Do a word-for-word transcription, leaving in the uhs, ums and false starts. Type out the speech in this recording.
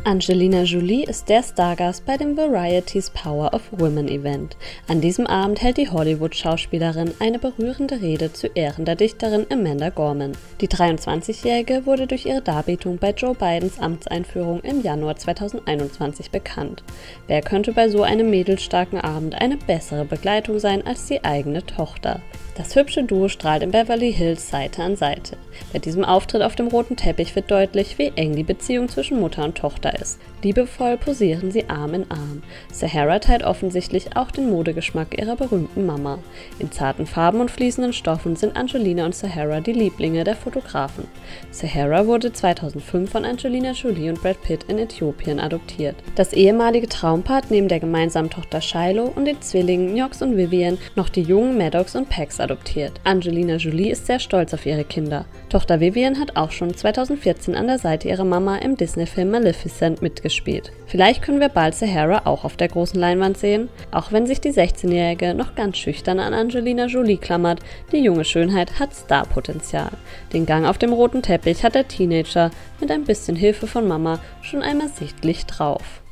Angelina Jolie ist der Stargast bei dem Variety's Power of Women Event. An diesem Abend hält die Hollywood-Schauspielerin eine berührende Rede zu Ehren der Dichterin Amanda Gorman. Die dreiundzwanzigjährige wurde durch ihre Darbietung bei Joe Bidens Amtseinführung im Januar zweitausendeinundzwanzig bekannt. Wer könnte bei so einem mädelstarken Abend eine bessere Begleitung sein als die eigene Tochter? Das hübsche Duo strahlt in Beverly Hills Seite an Seite. Bei diesem Auftritt auf dem roten Teppich wird deutlich, wie eng die Beziehung zwischen Mutter und Tochter ist. Liebevoll posieren sie Arm in Arm. Sahara teilt offensichtlich auch den Modegeschmack ihrer berühmten Mama. In zarten Farben und fließenden Stoffen sind Angelina und Sahara die Lieblinge der Fotografen. Sahara wurde zweitausendfünf von Angelina Jolie und Brad Pitt in Äthiopien adoptiert. Das ehemalige Traumpaar hat neben der gemeinsamen Tochter Shiloh und den Zwillingen Knox und Vivian noch die jungen Maddox und Pax adoptiert. Angelina Jolie ist sehr stolz auf ihre Kinder. Tochter Vivian hat auch schon zweitausendvierzehn an der Seite ihrer Mama im Disney-Film Maleficent mitgespielt. Vielleicht können wir bald Sahara auch auf der großen Leinwand sehen, auch wenn sich die sechzehnjährige noch ganz schüchtern an Angelina Jolie klammert. Die junge Schönheit hat Starpotenzial. Den Gang auf dem roten Teppich hat der Teenager mit ein bisschen Hilfe von Mama schon einmal sichtlich drauf.